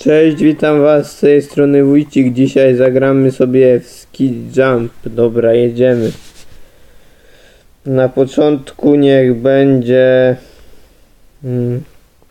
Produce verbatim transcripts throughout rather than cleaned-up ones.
Cześć, witam was z tej strony Wójcik. Dzisiaj zagramy sobie w Ski Jump. Dobra, jedziemy. Na początku niech będzie hmm,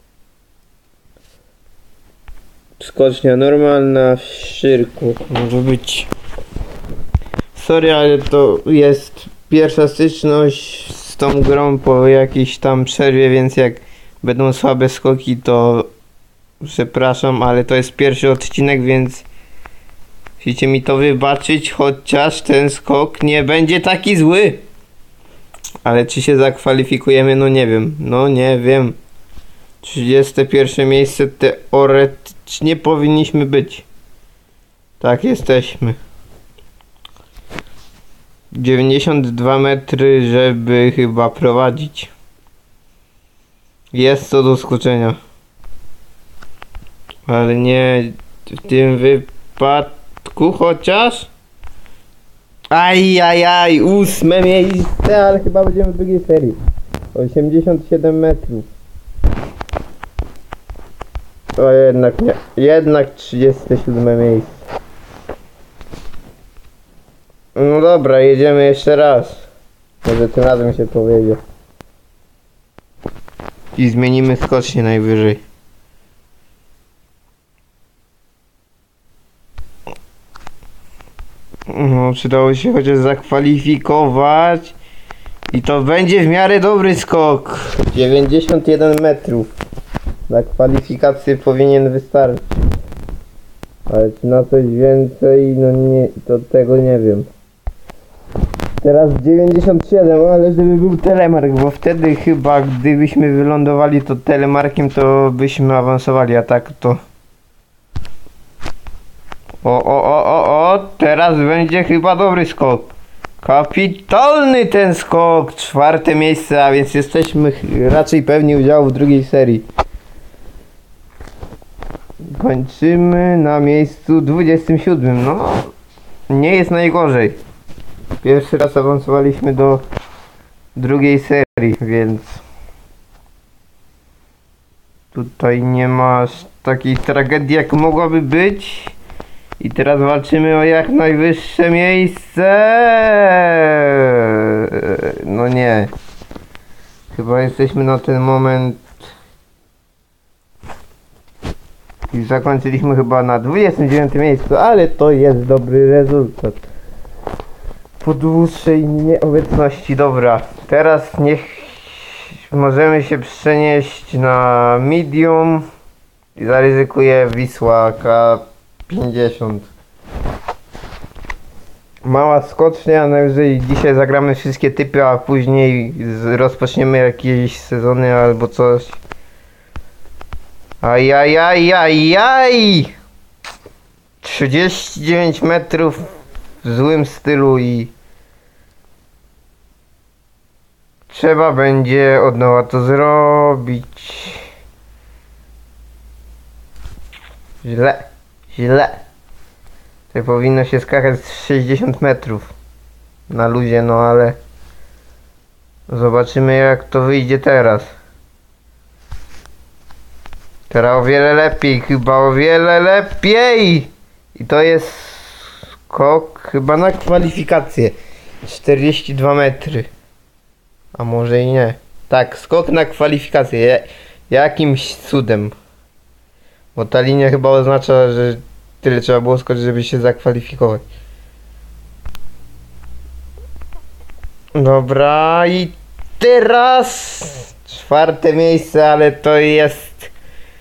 skocznia normalna w szyrku. Może być. Sorry, ale to jest pierwsza styczność z tą grą po jakiejś tam przerwie, więc jak będą słabe skoki, to przepraszam, ale to jest pierwszy odcinek, więc musicie mi to wybaczyć, chociaż ten skok nie będzie taki zły. Ale czy się zakwalifikujemy? No nie wiem. No nie wiem. trzydzieste pierwsze miejsce teoretycznie powinniśmy być. Tak, jesteśmy. dziewięćdziesiąt dwa metry, żeby chyba prowadzić. Jest to do skoczenia. Ale nie w tym wypadku chociaż. Aj, aj, aj, ósme miejsce, ale chyba będziemy w drugiej serii. osiemdziesiąt siedem metrów. O, jednak nie. Jednak trzydzieste siódme miejsce. No dobra, jedziemy jeszcze raz. Może tym razem się powiedzie. I zmienimy skocznie najwyżej. No, przydało się chociaż zakwalifikować. I to będzie w miarę dobry skok. dziewięćdziesiąt jeden metrów. Na kwalifikację powinien wystarczyć. Ale czy na coś więcej? No nie, to tego nie wiem. Teraz dziewięćdziesiąt siedem, ale żeby był telemark, bo wtedy chyba gdybyśmy wylądowali to telemarkiem, to byśmy awansowali, a tak to... O, o, o, o, o, teraz będzie chyba dobry skok. Kapitalny ten skok. Czwarte miejsce, a więc jesteśmy raczej pewni udziału w drugiej serii. Kończymy na miejscu dwudziestym siódmym. No, nie jest najgorzej. Pierwszy raz awansowaliśmy do drugiej serii, więc tutaj nie ma takiej tragedii, jak mogłaby być. I teraz walczymy o jak najwyższe miejsce. No nie. Chyba jesteśmy na ten moment. I zakończyliśmy chyba na dwudziestym dziewiątym miejscu, ale to jest dobry rezultat. Po dłuższej nieobecności. Dobra. Teraz niech możemy się przenieść na medium. I zaryzykuję Wisła K pięćdziesiąt. Mała skocznia, najwyżej dzisiaj zagramy wszystkie typy, a później rozpoczniemy jakieś sezony albo coś. Ajajajajaj! trzydzieści dziewięć metrów w złym stylu i trzeba będzie od nowa to zrobić. Źle. Źle. Tutaj powinno się skakać z sześćdziesiąt metrów na luzie, no ale zobaczymy jak to wyjdzie teraz. Teraz o wiele lepiej, chyba o wiele lepiej. I to jest skok chyba na kwalifikację. czterdzieści dwa metry. A może i nie. Tak, skok na kwalifikację. Jakimś cudem. Bo ta linia chyba oznacza, że tyle trzeba było skoczyć, żeby się zakwalifikować. Dobra, i teraz czwarte miejsce, ale to jest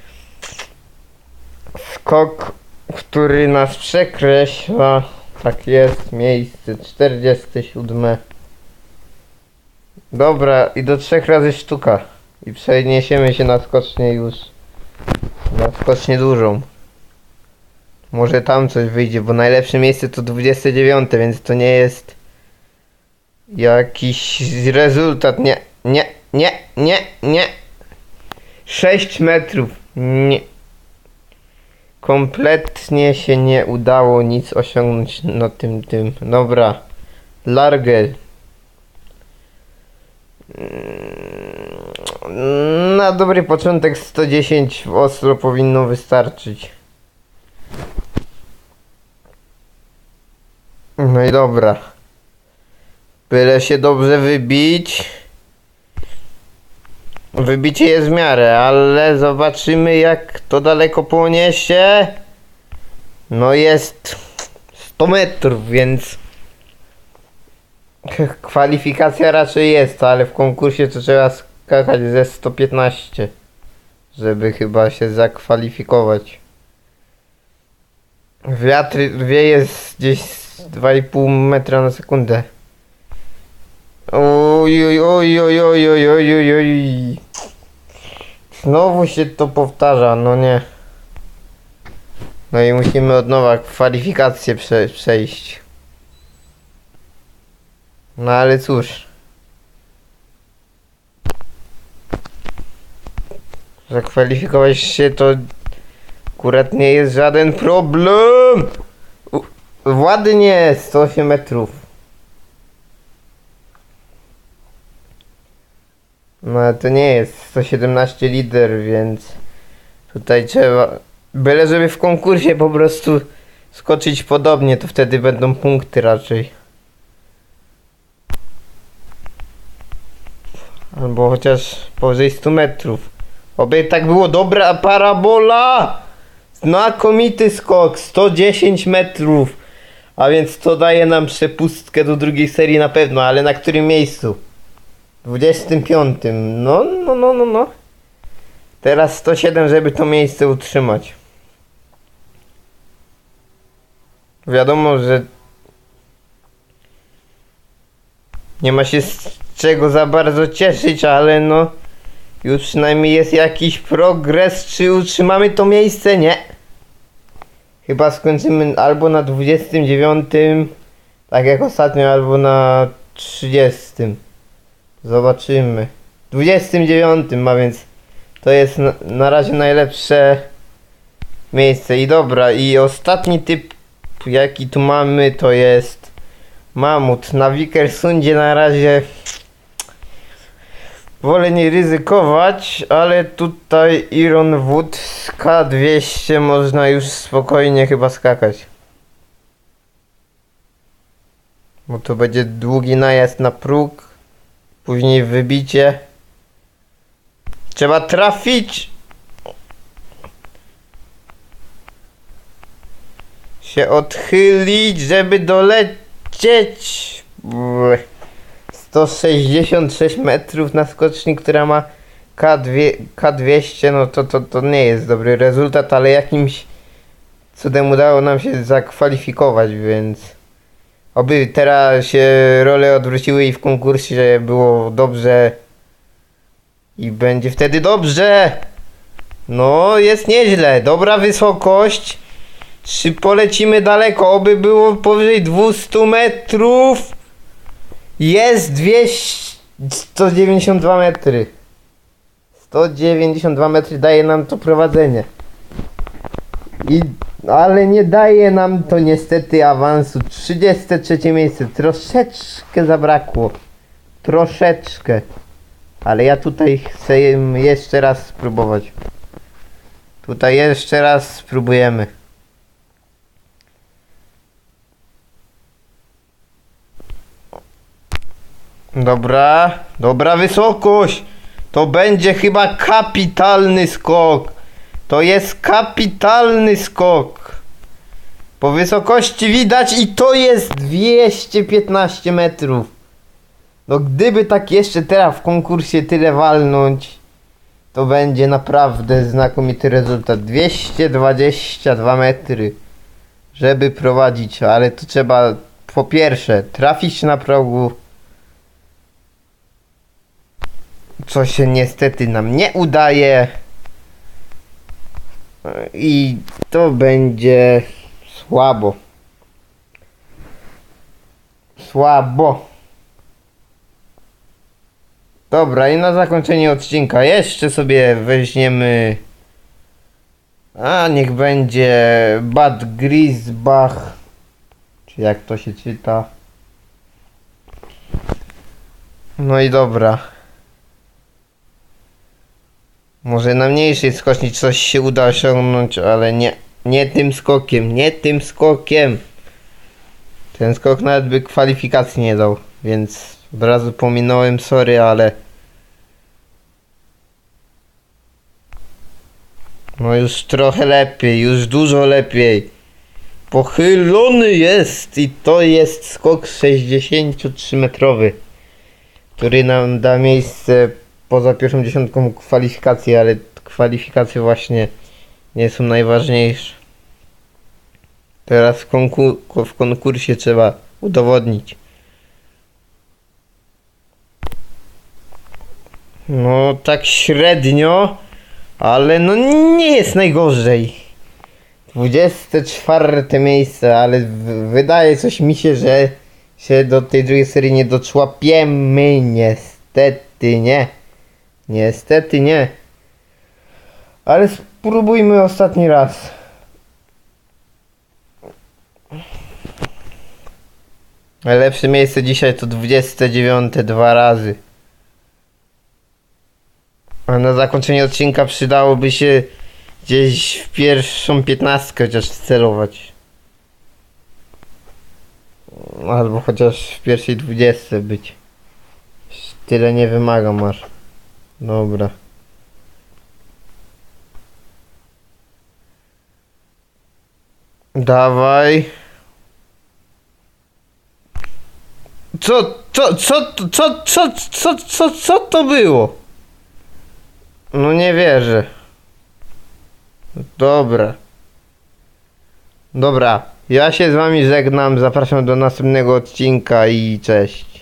skok, który nas przekreśla. Tak jest, miejsce czterdzieste siódme. Dobra, i do trzech razy sztuka. I przeniesiemy się na skocznię już. Na skocznię dużą. Może tam coś wyjdzie, bo najlepsze miejsce to dwudzieste dziewiąte, więc to nie jest jakiś rezultat. Nie, nie, nie, nie, nie. sześć metrów. Nie. Kompletnie się nie udało nic osiągnąć na tym, tym. Dobra. Largel. Na dobry początek sto dziesięć w Oslo powinno wystarczyć. No i dobra. Byle się dobrze wybić. Wybicie jest w miarę, ale zobaczymy jak to daleko poniesie. No jest sto metrów, więc kwalifikacja raczej jest, ale w konkursie to trzeba skakać ze sto piętnaście, żeby chyba się zakwalifikować. Wiatr wieje gdzieś dwa i pół metra na sekundę. Oj, oj, oj, oj, oj, oj, oj, oj, oj. Znowu się to powtarza, no nie. No i musimy od nowa kwalifikację prze przejść. No ale cóż. Zakwalifikować się to akurat nie jest żaden problem. U ładnie, sto osiem metrów. No ale to nie jest sto siedemnaście lider, więc tutaj trzeba, byle żeby w konkursie po prostu skoczyć podobnie, to wtedy będą punkty raczej. Albo chociaż powyżej stu metrów. Oby tak było, dobra parabola! Znakomity skok, sto dziesięć metrów. A więc to daje nam przepustkę do drugiej serii na pewno, ale na którym miejscu? dwudziestym piątym. No, no, no, no, no. Teraz sto siedem, żeby to miejsce utrzymać. Wiadomo, że nie ma się z czego za bardzo cieszyć, ale no już przynajmniej jest jakiś progres. Czy utrzymamy to miejsce? Nie. Chyba skończymy albo na dwudziestym dziewiątym, tak jak ostatnio, albo na trzydziestym. Zobaczymy. dwudziestym dziewiątym, a więc to jest na, na razie najlepsze miejsce. I dobra, i ostatni typ jaki tu mamy to jest mamut. Na Vikersundzie na razie wolę nie ryzykować, ale tutaj Iron Wood z K dwieście można już spokojnie chyba skakać. Bo to będzie długi najazd na próg, później wybicie. Trzeba trafić! Się odchylić, żeby dolecieć. sto sześćdziesiąt sześć metrów na skoczni, która ma K dwieście, no to, to, to nie jest dobry rezultat, ale jakimś cudem udało nam się zakwalifikować, więc oby teraz się role odwróciły i w konkursie było dobrze i będzie wtedy dobrze. No jest nieźle, dobra wysokość. Czy polecimy daleko? Oby było powyżej dwieście metrów. Jest dwieście, sto dziewięćdziesiąt dwa metry. sto dziewięćdziesiąt dwa metry daje nam to prowadzenie. I, ale nie daje nam to niestety awansu. trzydzieste trzecie miejsce. Troszeczkę zabrakło. Troszeczkę. Ale ja tutaj chcę jeszcze raz spróbować. Tutaj jeszcze raz spróbujemy. Dobra, dobra wysokość. To będzie chyba kapitalny skok. To jest kapitalny skok. Po wysokości widać i to jest dwieście piętnaście metrów. No gdyby tak jeszcze teraz w konkursie tyle walnąć, to będzie naprawdę znakomity rezultat. dwieście dwadzieścia dwa metry, żeby prowadzić, ale to trzeba po pierwsze trafić na progu, co się niestety nam nie udaje. I to będzie słabo. Słabo. Dobra, i na zakończenie odcinka jeszcze sobie weźmiemy, a niech będzie Bad Griesbach, czy jak to się czyta. No i dobra. Może na mniejszej skoczni coś się uda osiągnąć, ale nie, nie tym skokiem, nie tym skokiem. Ten skok nawet by kwalifikacji nie dał, więc od razu pominąłem, sorry, ale... No już trochę lepiej, już dużo lepiej. Pochylony jest i to jest skok sześćdziesięciotrzymetrowy, który nam da miejsce poza pierwszą dziesiątką kwalifikacji, ale kwalifikacje właśnie nie są najważniejsze. Teraz w, konkur- w konkursie trzeba udowodnić. No tak średnio, ale no nie jest najgorzej. dwudzieste czwarte miejsce, ale w- wydaje coś mi się, że się do tej drugiej serii nie doczłapiemy. Niestety nie. Niestety nie. Ale spróbujmy ostatni raz. Najlepsze miejsce dzisiaj to dwudzieste dziewiąte dwa razy. A na zakończenie odcinka przydałoby się gdzieś w pierwszą piętnastkę chociaż celować. Albo chociaż w pierwszej dwudziestce być. Tyle nie wymagam aż. Dobra. Dawaj. Co, co, co, co, co, co, co, co to było? No nie wierzę. Dobra. Dobra. Ja się z wami żegnam. Zapraszam do następnego odcinka i cześć.